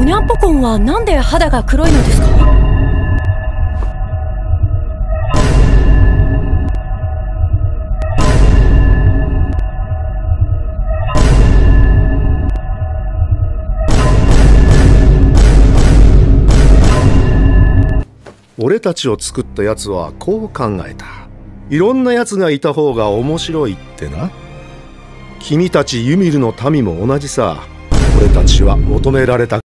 おにゃんぽこんはなんで肌が黒いのですか？ 俺たちを作ったやつはこう考えた。いろんなやつがいた方が面白いってな。君たちユミルの民も同じさ。俺たちは求められた